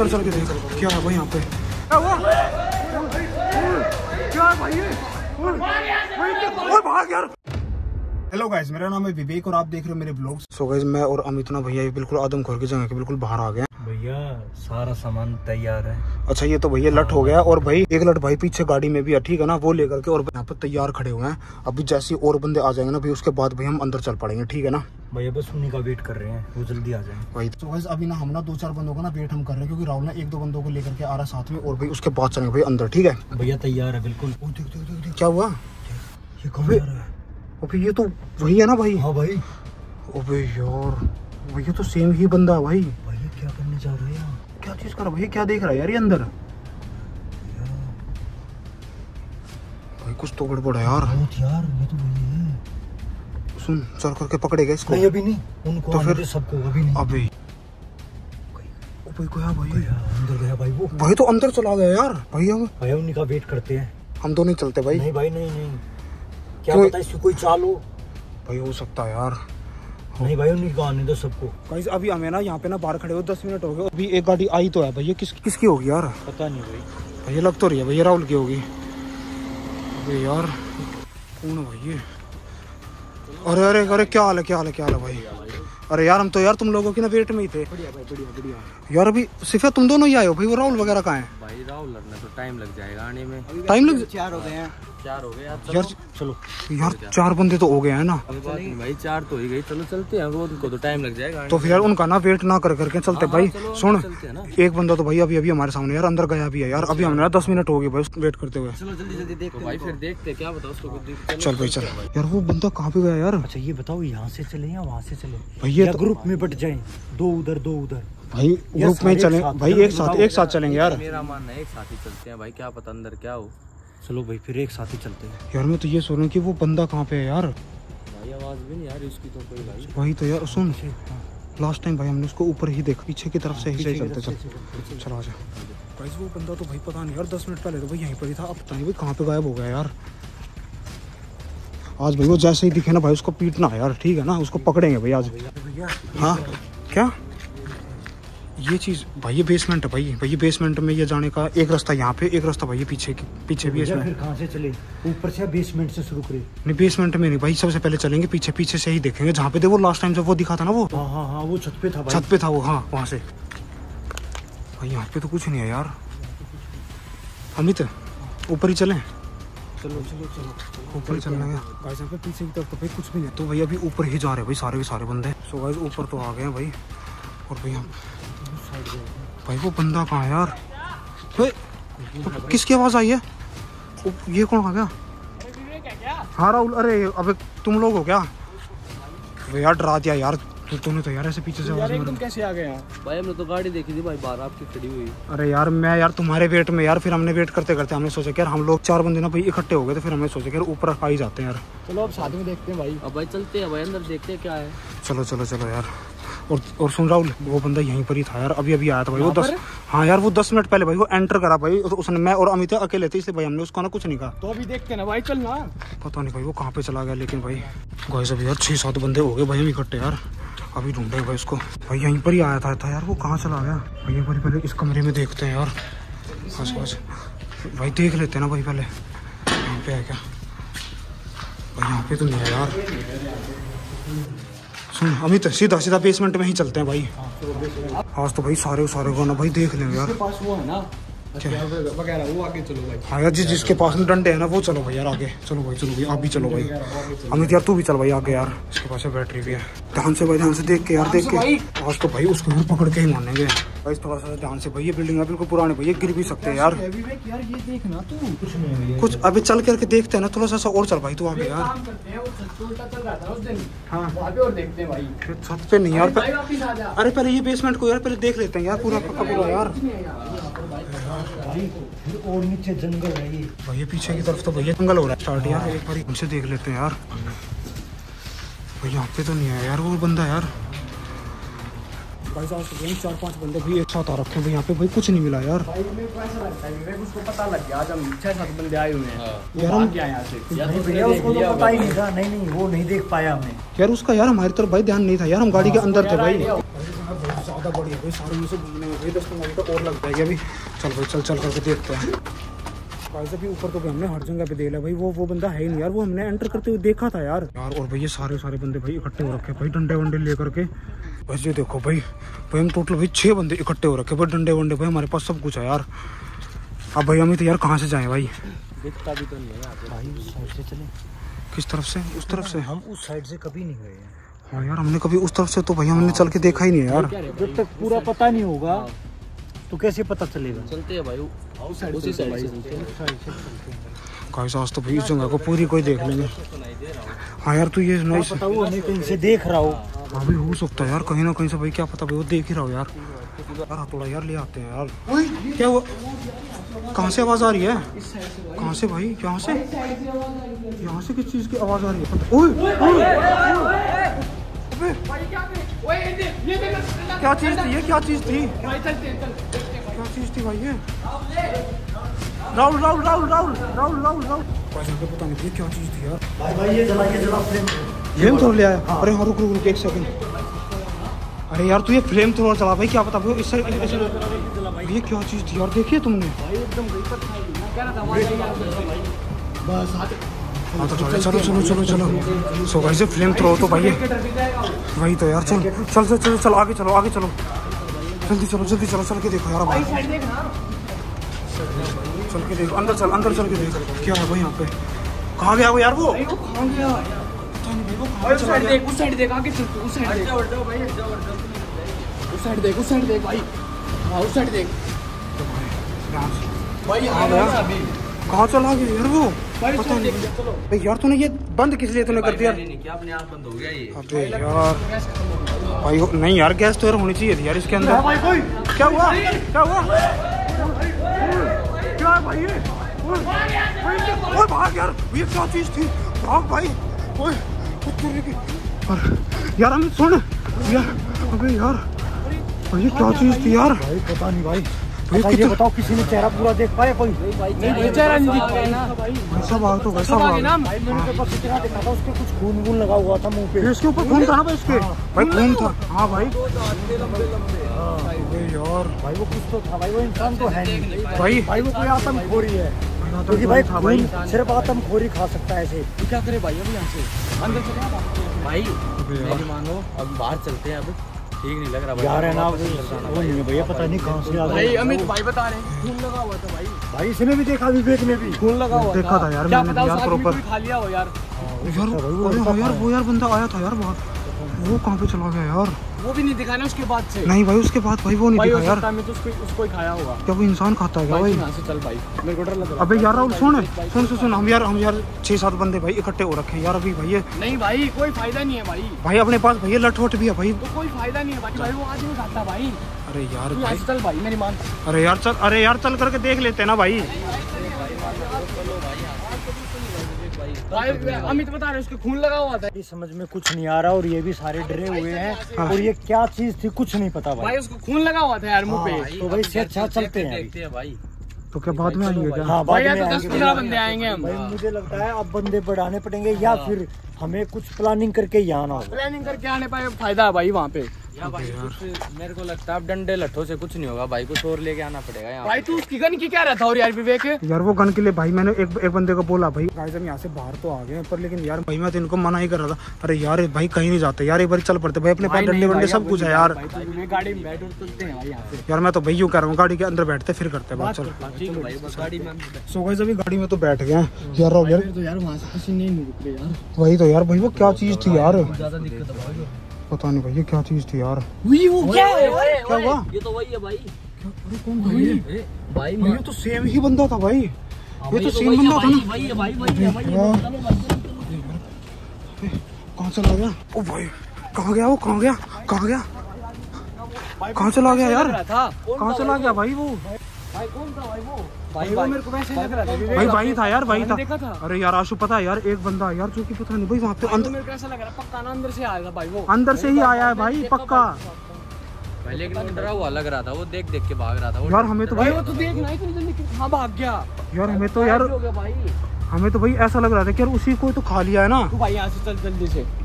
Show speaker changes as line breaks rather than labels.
अंदर चल के देख क्या है भाई यहाँ पे। क्या है भाई ये? भाग यार। हेलो गाइस, मेरा नाम है विवेक और आप देख रहे हो मेरे ब्लॉग्स। सो गाइस, मैं और अमित ना भैया बिल्कुल आदमखोर की जगह के बिल्कुल बाहर आ गए।
भैया सारा सामान तैयार है।
अच्छा, ये तो भैया लट हो गया और भाई एक लट भाई पीछे गाड़ी में भी है, ठीक है ना, वो लेकर के और यहाँ पर तैयार खड़े हुए हैं। अभी जैसे और बंदे आ जाएंगे ना भाई, उसके बाद भाई हम अंदर चल पड़ेंगे, ठीक है ना
भैया। बस उन्हीं का वेट कर रहे हैं, वो जल्दी आ जाए भाई।
तो गाइस अभी ना हम ना 2-4 बंदों का ना वेट हम कर रहे हैं, क्योंकि राहुल ना 1-2 बंदों को लेकर के आ रहा है साथ में, और भाई उसके बाद चलेंगे भाई अंदर, ठीक है
भैया। तैयार है बिल्कुल।
देख क्या हुआ?
ये कौन आ रहा है?
अबे ये तो वही है ना भाई।
हाँ भाई।
अबे यार भैया तो सेम ही बंदा है भाई।
भैया क्या करने जा रहे हैं?
क्या चीज कर भैया? क्या देख रहा है यार ये अंदर? भाई कुछ तो गड़बड़ है यार।
बहुत यार, ये तो वही है।
सुन, चल करके पकड़ेगा इसको।
नहीं अभी नहीं, उनको
तो
आने
फिर
दे सबको, अभी नहीं।
अबे गया भाई,
अंदर गया भाई वो।
भाई तो अंदर चला गया यार।
भैया उन्हीं का वेट करते हैं।
हम तो नहीं चलते भाई।
नहीं भाई नहीं, क्या पता इसकी कोई चाल हो
भाई, हो सकता है यार।
नहीं भाई, उन्हीं को आने दो सबको।
गाइस अभी हमें ना यहाँ पे ना बाहर खड़े हो 10 मिनट हो गए। अभी एक गाड़ी आई तो है भैया, किसकी होगी यार?
पता नहीं भाई।
भैया लग तो रही है भैया राहुल की होगी। अबे यार कौन है भाई ये? अरे अरे अरे क्या हाल है भाई? अरे यार हम तो यार तुम लोगों की ना वेट में ही थे।
बढ़िया भाई, बढ़िया।
यार अभी सिर्फ तुम दोनों ही आए हो भाई, वो राहुल वगैरह कहाँ है?
भाई राहुल लगना तो टाइम लग जाएगा आने में।
टाइम लग
4 हो गए हैं।
4 हो गए यार।
चलो
यार 4 बंदे तो हो गए हैं ना।
भाई 4 तो ही गई, चलो चलते हैं। वो उनको तो टाइम लग जाएगा।
तो फिर यार उनका ना वेट ना कर करके चलते भाई। सुन,
चलते हैं ना।
एक बंदा तो भाई अभी हमारे सामने यार अंदर गया भी है यार। अभी हमने 10 मिनट हो गए भाई वेट करते हुए।
चलो जल्दी देखते हैं भाई, फिर देखते हैं क्या बताओ उसको।
चल भाई चल। यार वो बंदा कहाँ पे गया यार?
अच्छा ये बताओ, यहाँ से चले या वहाँ से चले?
भैया
या ग्रुप में बट जाए, 2 उधर 2 उधर।
भाई ग्रुप में चलें भाई, एक साथ चलेंगे यार।
मेरा मानना है एक साथ ही चलते हैं भाई, क्या पता अंदर क्या हो।
चलो भाई फिर एक साथ ही चलते हैं।
यार मैं तो ये सोच रहा हूँ कि वो बंदा कहाँ पे है यार।
भाई आवाज भी नहीं यार उसकी तो कोई भाई।
वही तो यार। सुन, लास्ट टाइम भाई हमने उसको ऊपर ही देखा, पीछे की तरफ से ही सही चलते। चल आजा गाइस। वो बंदा तो भाई पता नहीं यार, 10 मिनट पहले तो भाई यहीं पर ही था, अब पता नहीं भाई कहाँ पे गायब हो गया यार। आज भाई वो जैसे ही दिखे ना भाई उसको पीटना है यार, ठीक है ना, उसको पकड़ेंगे भाई आज। हाँ क्या ये चीज भाई? ये बेसमेंट है भाई ये बेसमेंट में ये जाने का एक रास्ता यहाँ पे, एक रास्ता भाई पीछे भी इसमें।
फिर कहाँ से चले? ऊपर से बेसमेंट से शुरू करें?
नहीं बेसमेंट में नहीं भाई, सबसे पहले चलेंगे पीछे से ही देखेंगे, जहाँ पे देखो लास्ट टाइम जब वो दिखा था ना वो।
हाँ वो छत पे था भाई।
छत पे था वो, हाँ वहाँ से। भाई यहाँ पे तो कुछ नहीं है यार। अमित ऊपर ही चलें?
चलो
ऊपर चलना है गाइस। यहाँ पे पीछे की तरफ तो भाई कुछ भी नहीं है, तो भाई अभी ऊपर ही जा रहे हैं भाई सारे के सारे बंदे। सो गाइस ऊपर तो आ गए हैं भाई। और भाई वो बंदा कहाँ है यार? तो किसकी आवाज आई है? ये कौन आ गया? हाँ राहुल। अरे अबे तुम लोग हो क्या? यार डरा दिया यार तूने तो यार, ऐसे पीछे से आवाज।
तुम कैसे आ गए यहाँ? भाई हमने तो गाड़ी देखी थी भाई बाहर आपकी खड़ी हुई।
अरे यार मैं यार तुम्हारे वेट में यार, फिर हमने वेट करते करते हमने सोचा कि यार हम लोग 4 बंदे ना भाई इकट्ठे हो गए, तो फिर हमने सोचा कि यार ऊपर आ ही जाते हैं यार।
चलो अब साथ में देखते हैं भाई। अब भाई चलते हैं भाई, अंदर देखते हैं क्या है।
चलो यार। और सुन राहुल, वो बंदा यहीं पर ही था यार, अभी आया था भाई वो 10। हाँ यार वो 10 मिनट पहले भाई वो एंटर करा भाई, उसने, मैं और अमित अकेले थे इसलिए भाई हमने उसको ना कुछ नहीं कहा।
तो अभी देखते हैं ना भाई, चलना।
पता नहीं भाई वो कहाँ पे चला गया, लेकिन भाई गाइस अभी यार 6-7 बंदे हो गए भाई हम इकट्ठे यार। अभी ढूंढे भाई उसको। भाई यहीं पर ही आया था यार, वो कहाँ चला गया भाई? एक बार पहले इस कमरे में देखते हैं यार आस-पास। भाई देख लेते हैं ना भाई पहले यहाँ पे है क्या। भाई यहाँ पे तो नहीं है यार। सुन अमित, सीधा बेसमेंट में ही चलते हैं भाई। आज तो भाई सारे को ना भाई देख लेंगे यार।
पास वो है ना वगैरह, वो आगे चलो भाई।
हाँ यार जिसके पास में डंडे है ना वो चलो भाई यार आगे। चलो भाई आप भी चलो भाई। अमित यार तू भी चल भाई आगे यार, इसके पास बैटरी भी है। ध्यान से देख के यार, देख के। आज तो भाई उसको भी पकड़ के ही मानेंगे भाई। थोड़ा सा ध्यान से भाई, ये बिल्डिंग है बिल्कुल पुरानी भाई, ये गिर भी सकते हैं यार।
यार ये देखना तू
कुछ अभी चल करके देखते हैं ना, थोड़ा सा और चल भाई तू आगे यार। हाँ
देखते हैं भाई
छत पे नहीं यार। अरे पहले ये बेसमेंट को यार पहले देख लेते हैं यार, पूरा पक्का पूरा यार।
और नीचे जंगल है ये
भाई, ये पीछे की तरफ तो भैया जंगल हो रहा है स्टार्ट यार। एक बार हमसे देख लेते हैं यार। भाई यहाँ पे तो नहीं है यार वो बंदा यार। भाई साहब से 4-5 बंदे भी एक साथ आ रखे हैं यहाँ पे भाई, कुछ नहीं मिला यार।
भाई मेरे को ऐसा लगता है विवेक उसको पता लग गया आज हम 6-7 बंदे आए हुए हैं
यार हम
क्या यहाँ से भैया उसको तो पता ही नहीं था। नहीं वो नहीं देख पाया हमने
यार उसका यार हमारी तरफ भाई ध्यान नहीं था यार, हम गाड़ी के अंदर थे भाई। ज़्यादा बढ़िया भाई, सारे में से घूमने में भाई 10-15 मिनट और लग जाएगी अभी। चल भाई चल करके देखते हैं। भाई साहब ऊपर तो भी हमने हर जगह पे देख लिया भाई, वो बंदा है ही नहीं यार, वो हमने एंटर करते हुए देखा था यार। और भाई ये सारे बंदे भाई इकट्ठे हो रखे भाई, डंडे वंडे लेकर के। बस ये देखो भाई हम टोटल भाई 6 बंदे इकट्ठे हो रखे भाई, डंडे वंडे भाई हमारे पास सब कुछ है यार। अब भाई हम तो यार कहाँ से जाएं भाई?
दिखता भी तो नहीं है
भाई उस साइड से चले।
किस तरफ से? उस तरफ से
हम उस साइड से कभी नहीं गए हैं।
हाँ यार हमने कभी उस तरफ से तो भाई हमने चल के देखा ही नहीं है यार।
जब तक पूरा पता नहीं होगा तो कैसे पता चलेगा?
चलते हैं भाई उसी साइड से चलते हैं।
गाइस आज तो भाई इस जगह को पूरी कोई देख लेंगे। हाँ यार तू ये नहीं
पता वो नहीं कहीं से देख रहा हो।
हाँ भाई हो सकता है यार, कहीं ना कहीं से भाई, क्या पता भाई वो देख ही रहा हो यार। यार थोड़ा यार ले आते हैं यार। क्या हुआ? कहाँ से आवाज़ आ रही है? कहाँ से भाई? यहाँ से? यहाँ से किस चीज़ की आवाज़ आ रही है? क्या चीज़ थी ये? क्या चीज़ थी? क्या चीज़ थी भाई ये? राहुल पता नहीं क्या चीज़ थी यार।
भाई ये जला
फ्लेम थ्रोवर ले आया। अरे हाँ रुक 1 सेकंड। अरे यार तू ये फ्लेम थ्रोवर चला भाई, क्या पता भाई इससे ये क्या चीज़ थी यार? देखिए तुमने? हाँ तो चलो। सो भाई से फ्लेम थ्रोवर तो भाई वही तो यार। चल आगे चलो जल्दी चल के देखो यार भाई, चल के देखो, अंदर चल के देखो क्या है भाई यहाँ पे। कहाँ गया वो यार? वो कहाँ गया?
उस साइड देख आगे चल, उस साइड देख भाई। हाँ उस साइड देख भाई।
कहाँ चला गया यार वो? पता नहीं भाई यार। तूने ये बंद किस लिए तूने कर दिया?
क्या अपने आप बंद हो गया ये?
अबे यार भाई नहीं यार, गैस तो यार होनी चाहिए थी यार इसके अंदर। क्या हुआ क्या भाई ये? ओए भाग यार, ये क्या चीज थी? भाग भाई। ओए यार हम सुन यार। अबे यार भाई ये क्या चीज थी यार?
भाई पता नहीं भाई। ये बताओ किसी ने चेहरा पूरा देख पाया कोई?
नहीं चेहरा नहीं दिख पाया ना।
वैसा भाग तो वैसा भाग।
भाई मैंने तो बस इतना देखा था, उसके कुछ खून लगा हुआ था मुंह पे।
इसके ऊपर खून था ना भाई? इसके भाई खून था। हाँ भाई यार
भाई वो कुछ तो था भाई, वो इंसान तो है नहीं
भाई
वो कोई आतंकखोरी है। क्योंकि भाई खून सिर्फ आतंकखोरी खा सकता है ऐसे।
क्या करे भाई अभी यहाँ से अंदर चले भाई? मेरी मानो अब बाहर चलते हैं, अब ठीक नहीं लग रहा
यार है ना वो नहीं है भैया, पता नहीं कहाँ से आ गया
भाई। अमित भाई बता रहे हैं खून लगा हुआ था भाई
इसने भी देखा, विवेक ने भी
खून लगा हुआ
देखा था यार मैंने यार प्रॉपर।
खा लिया हो यार।
वो यार बंदा आया था यार बाहर, वो कहाँ पे चला गया यार?
वो भी नहीं दिखा ना उसके बाद से?
नहीं भाई उसके बाद भाई वो नहीं दिखा यार।
में तो उसको ही खाया होगा।
क्या वो इंसान खाता है क्या भाई?
यहाँ से चल भाई, मेरे को डर लग रहा है।
अबे यार राहुल सुन हम यार 6-7 बंदे भाई इकट्ठे हो रखे हैं यार अभी भाई।
नहीं भाई कोई फायदा नहीं है भाई
अपने पास भैया लठवट भी है भाई।
तो कोई फायदा नहीं है भाई वो आज नहीं खाता भाई।
अरे यार
भाई चल भाई मेरी मान।
अरे यार चल करके देख लेते हैं ना भाई।
अमित बता रहे उसके खून लगा हुआ था।
ये समझ में कुछ नहीं आ रहा और ये भी सारे डरे हुए हैं। और ये क्या चीज थी कुछ नहीं पता भाई।
उसको खून लगा हुआ था यार मुंह पे।
तो भाई से अच्छा चलते हैं
भाई।
तो क्या बाद में आएंगे क्या?
हाँ बाद में
10-15 बंदे आएंगे हम।
भाई मुझे लगता है अब बंदे बढ़ाने पड़ेंगे या फिर हमें कुछ प्लानिंग करके यहाँ आना होगा।
प्लानिंग करके आने पाए फायदा है भाई वहाँ पे। भाई कुछ मेरे को लगता है अब डंडे लट्ठों से कुछ नहीं होगा भाई, कुछ और लेके आना पड़ेगा यहाँ। भाई तू उसकी गन की क्या रहता और यार विवेक?
यार वो गन के लिए भाई मैंने एक बंदे को बोला भाई गाइस हम यहाँ से बाहर तो आ गए पर लेकिन यार भाई मैं तो इनको मना ही कर रहा था। अरे यार भाई कहीं नहीं जाते यार, एक बार चल पड़ते भाई, अपने पास डंडे वंडे सब कुछ है यार।
गाड़ी में बैठ और चलते हैं भाई यहाँ से।
यार मैं तो भाई यूँ कह रहा हूँ गाड़ी के अंदर बैठते फिर करते बात। चल सो गाइस अभी गाड़ी में तो बैठ गए यार।
यार वहाँ से किसी नहीं रुक रहे यार।
वही तो यार भाई वो क्या चीज थी यार?
ज्यादा दिक्कत है
पता नहीं भाई ये क्या चीज थी यार?
क्या
हुआ?
ये तो वही है भाई।
अरे कौन भाई?
भाई
ये तो सेम ही बंदा था भाई। ये तो सेम बंदा था ना भाई। कहाँ चला गया? ओ भाई कहाँ गया वो? कहाँ गया? कहाँ चला गया यार? कहाँ चला गया भाई वो?
भाई कौन था भाई वो? भाई मेरे को वैसे लग रहा था
भाई था यार, भाई था।
देखा था।
अरे यार आशु पता है यार एक बंदा यार जो कि पता नहीं भाई वहाँ पे अंदर,
मेरे को ऐसा लग रहा है पक्का ना अंदर से आया था भाई वो।
अंदर से ही आया है भाई पक्का।
भाई लेकिन वो डरा हुआ लग रहा था, वो देख देख के भाग रहा था वो।
यार हमें तो भाई,
वो तो देखना इतनी जल्दी कहाँ भाग गया
यार हमें तो यार,
हो गया भाई।
हमें तो भाई ऐसा लग रहा था कि यार उसी को तो खा लिया है ना।
तू भाई यहाँ से चल जल्दी से।